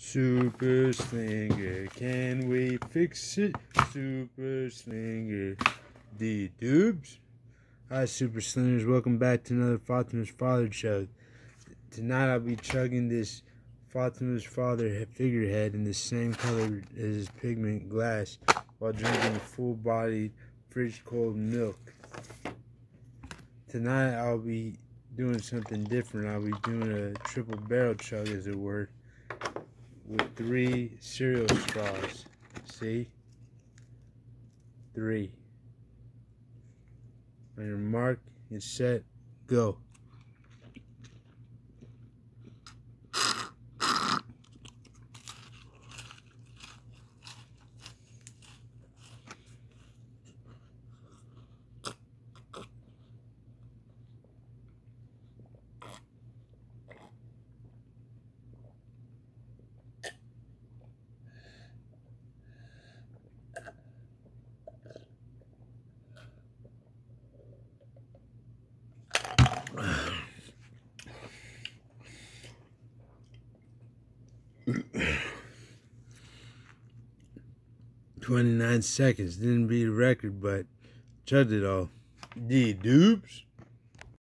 Super Slinger, can we fix it? Super Slinger, the dubs. Hi, Super Slingers. Welcome back to another Fatima's Father Chug. Tonight I'll be chugging this Fatima's Father figurehead in the same color as his pigment glass while drinking full-bodied, fridge-cold milk. Tonight I'll be doing something different. I'll be doing a triple barrel chug, as it were, with 3 cereal straws. See? 3. On your mark, get set, go. "29 seconds, didn't beat a record, but chugged it all. The dupes."